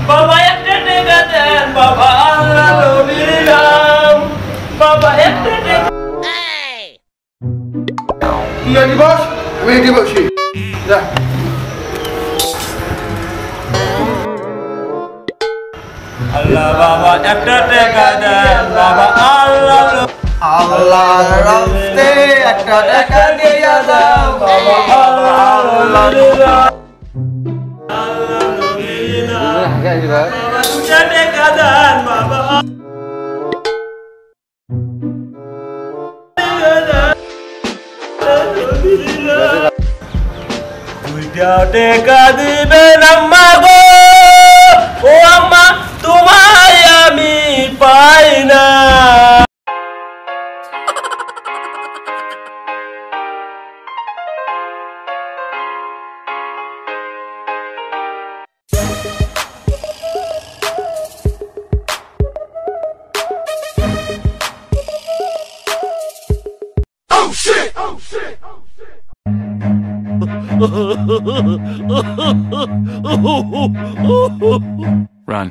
Baba ekta teka den, Baba Allah nobir naam. Baba ekta teka. Iya di bos, ini di bos sih. Dah. Allah Baba ekta teka den, Baba Allah. Allah Raste ekta teka dia daw, Baba Allah. টেকা দিবেন আম্মা গো, ও আম্মা তোমায় আমি পাই না। Oh shit! Oh shit! Run.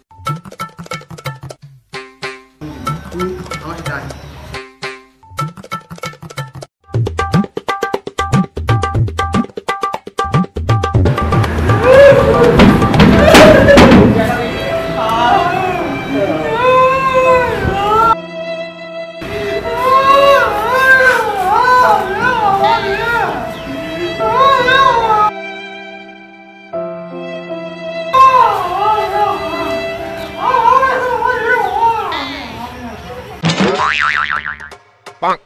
Bonk.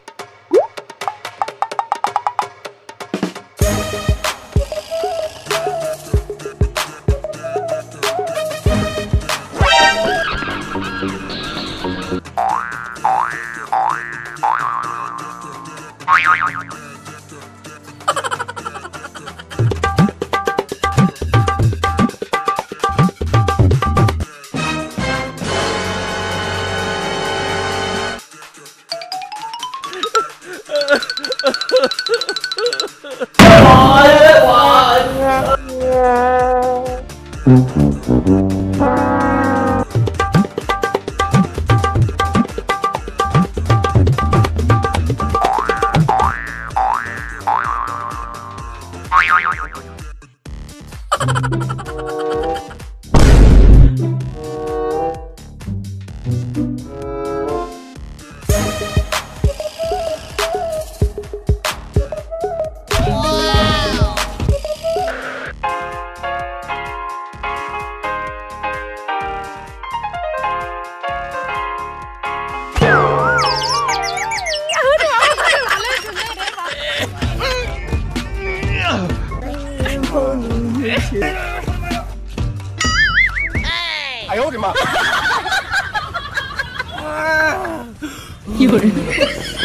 I hold him up. 有人。